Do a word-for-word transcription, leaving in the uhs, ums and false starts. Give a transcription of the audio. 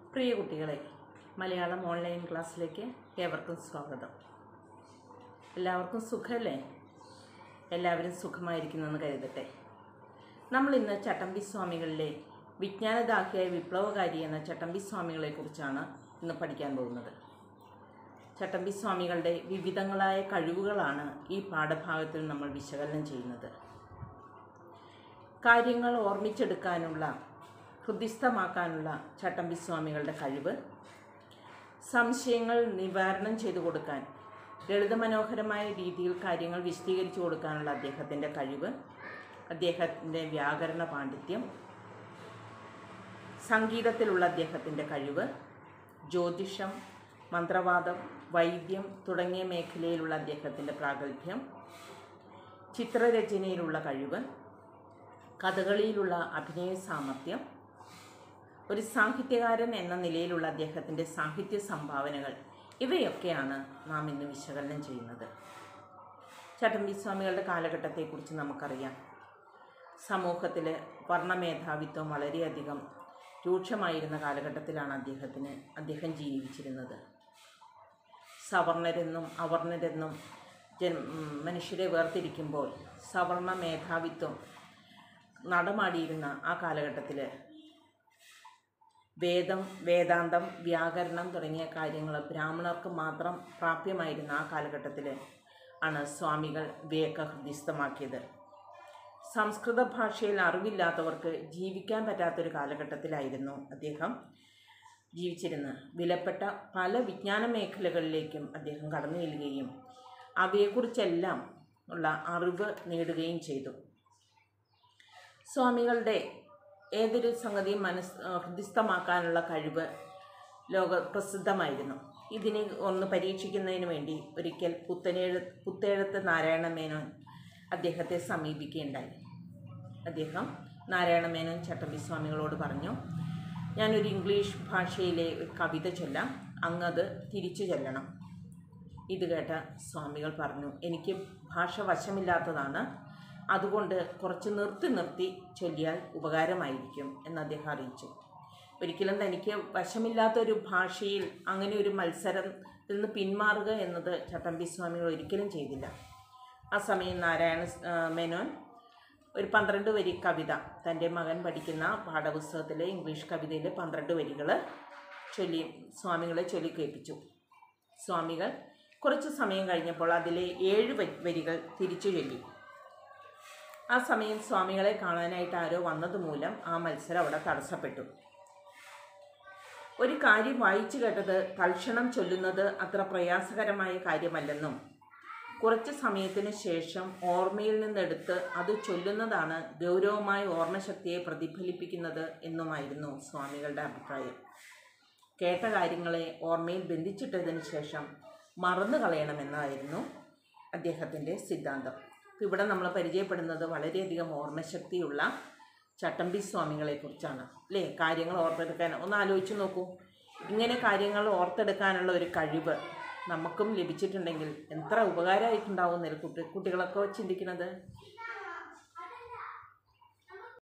പ്രിയ കുട്ടികളെ, മലയാളം ഓൺലൈൻ ക്ലാസ്സിലേക്ക് ഏവർക്കും സ്വാഗതം. എല്ലാവർക്കും സുഖമല്ലേ? എല്ലാവരും സുഖമായിരിക്കുന്നെന്ന് കരുതട്ടെ. നമ്മൾ ഇന്ന് ചട്ടമ്പി സ്വാമികളിലെ വിജ്ഞാനദാഹിയായ വിപ്ലവകാരി എന്ന ചട്ടമ്പി സ്വാമികളെക്കുറിച്ചാണ് ഇന്ന് പഠിക്കാൻ പോകുന്നത്. ചട്ടമ്പി സ്വാമികളുടെ വിവിധങ്ങളായ കഴിവുകളാണ് ഈ പാഠഭാഗത്തിൽ നമ്മൾ വിശകലനം ചെയ്യുന്നത്. കാര്യങ്ങൾ ഓർമ്മിച്ചെടുക്കാനുള്ള, ഹൃദിസ്ഥമാക്കാനുള്ള ചട്ടമ്പി സ്വാമികളുടെ കഴിവ്, സംശയങ്ങൾ നിവാരണം ചെയ്തു കൊടുക്കാൻ ലളിതമനോഹരമായ രീതിയിൽ കാര്യങ്ങൾ വിശദീകരിച്ചു കൊടുക്കാനുള്ള അദ്ദേഹത്തിൻ്റെ കഴിവ്, അദ്ദേഹത്തിൻ്റെ വ്യാകരണ പാണ്ഡിത്യം, സംഗീതത്തിലുള്ള അദ്ദേഹത്തിൻ്റെ കഴിവ്, ജ്യോതിഷം, മന്ത്രവാദം, വൈദ്യം തുടങ്ങിയ മേഖലയിലുള്ള അദ്ദേഹത്തിൻ്റെ പ്രാഗൽഭ്യം, ചിത്രരചനയിലുള്ള കഴിവ്, കഥകളിയിലുള്ള അഭിനയ സാമർഥ്യം, ഒരു സാഹിത്യകാരൻ എന്ന നിലയിലുള്ള അദ്ദേഹത്തിൻ്റെ സാഹിത്യ സംഭാവനകൾ, ഇവയൊക്കെയാണ് നാം ഇന്ന് വിശകലനം ചെയ്യുന്നത്. ചട്ടമ്പി സ്വാമികളുടെ കാലഘട്ടത്തെക്കുറിച്ച് നമുക്കറിയാം. സമൂഹത്തിൽ വർണ്ണമേധാവിത്വം വളരെയധികം രൂക്ഷമായിരുന്ന കാലഘട്ടത്തിലാണ് അദ്ദേഹത്തിന് അദ്ദേഹം ജീവിച്ചിരുന്നത്. സവർണരെന്നും അവർണരെന്നും ജൻ മനുഷ്യരെ വേർതിരിക്കുമ്പോൾ സവർണ മേധാവിത്വം നടമാടിയിരുന്ന ആ കാലഘട്ടത്തിൽ വേദം, വേദാന്തം, വ്യാകരണം തുടങ്ങിയ കാര്യങ്ങൾ ബ്രാഹ്മണർക്ക് മാത്രം പ്രാപ്യമായിരുന്ന ആ കാലഘട്ടത്തിൽ ആണ് സ്വാമികൾ ഇവയൊക്കെ ഹൃദിസ്ഥമാക്കിയത്. സംസ്കൃത ഭാഷയിൽ അറിവില്ലാത്തവർക്ക് ജീവിക്കാൻ പറ്റാത്തൊരു കാലഘട്ടത്തിലായിരുന്നു അദ്ദേഹം ജീവിച്ചിരുന്നത്. വിലപ്പെട്ട പല വിജ്ഞാന മേഖലകളിലേക്കും അദ്ദേഹം കടന്നു ചെല്ലുകയും അവയെക്കുറിച്ചെല്ലാം ഉള്ള അറിവ് നേടുകയും ചെയ്തു. സ്വാമികളുടെ ഏതൊരു സംഗതിയും മനസ് ഹൃദിസ്ഥമാക്കാനുള്ള കഴിവ് ലോക പ്രസിദ്ധമായിരുന്നു. ഇതിനെ ഒന്ന് പരീക്ഷിക്കുന്നതിന് വേണ്ടി ഒരിക്കൽ പുത്തനെഴു പുത്തേഴത്ത് നാരായണ മേനോൻ അദ്ദേഹത്തെ സമീപിക്കുകയുണ്ടായി. അദ്ദേഹം നാരായണ മേനോൻ ചട്ടമ്പി സ്വാമികളോട് പറഞ്ഞു, ഞാനൊരു ഇംഗ്ലീഷ് ഭാഷയിലെ ഒരു കവിത ചൊല്ലാം, അങ്ങത് തിരിച്ചു ചൊല്ലണം. ഇത് കേട്ട സ്വാമികൾ പറഞ്ഞു, എനിക്ക് ഭാഷ വശമില്ലാത്തതാണ്, അതുകൊണ്ട് കുറച്ച് നിർത്തി നിർത്തി ചൊല്ലിയാൽ ഉപകാരമായിരിക്കും എന്ന് അദ്ദേഹം അറിയിച്ചു. ഒരിക്കലും തനിക്ക് വശമില്ലാത്തൊരു ഭാഷയിൽ അങ്ങനെ ഒരു മത്സരത്തിൽ നിന്ന് പിന്മാറുക എന്നത് ചട്ടമ്പി സ്വാമികൾ ഒരിക്കലും ചെയ്തില്ല. ആ സമയം നാരായണ മേനോൻ ഒരു പന്ത്രണ്ട് വരി കവിത തൻ്റെ മകൻ പഠിക്കുന്ന പാഠപുസ്തകത്തിലെ ഇംഗ്ലീഷ് കവിതയിലെ പന്ത്രണ്ട് വരികൾ ചൊല്ലി സ്വാമികളെ ചൊല്ലി കേൾപ്പിച്ചു. സ്വാമികൾ കുറച്ച് സമയം കഴിഞ്ഞപ്പോൾ അതിലെ ഏഴ് വരികൾ തിരിച്ചു ചൊല്ലി. ആ സമയം സ്വാമികളെ കാണാനായിട്ട് ആരോ വന്നതുമൂലം ആ മത്സരം അവിടെ തടസ്സപ്പെട്ടു. ഒരു കാര്യം വായിച്ചു കേട്ടത് തൽക്ഷണം ചൊല്ലുന്നത് അത്ര പ്രയാസകരമായ കാര്യമല്ലെന്നും കുറച്ച് സമയത്തിന് ശേഷം ഓർമ്മയിൽ നിന്നെടുത്ത് അത് ചൊല്ലുന്നതാണ് ഗൗരവമായ ഓർമ്മശക്തിയെ പ്രതിഫലിപ്പിക്കുന്നത് എന്നുമായിരുന്നു സ്വാമികളുടെ അഭിപ്രായം. കേട്ട കാര്യങ്ങളെ ഓർമ്മയിൽ ബന്ധിച്ചിട്ടതിന് ശേഷം മറന്നു കളയണമെന്നായിരുന്നു അദ്ദേഹത്തിൻ്റെ സിദ്ധാന്തം. ഇവിടെ നമ്മൾ പരിചയപ്പെടുന്നത് വളരെയധികം ഓർമ്മശക്തിയുള്ള ചട്ടമ്പി സ്വാമികളെക്കുറിച്ചാണ് അല്ലേ. കാര്യങ്ങൾ ഓർത്തെടുക്കാൻ ഒന്ന് ആലോചിച്ച് നോക്കൂ. ഇങ്ങനെ കാര്യങ്ങൾ ഓർത്തെടുക്കാനുള്ള ഒരു കഴിവ് നമുക്കും ലഭിച്ചിട്ടുണ്ടെങ്കിൽ എത്ര ഉപകാരമായിട്ടുണ്ടാവും എന്നൊരു കുട്ടി കുട്ടികളൊക്കെ ചിന്തിക്കുന്നത്.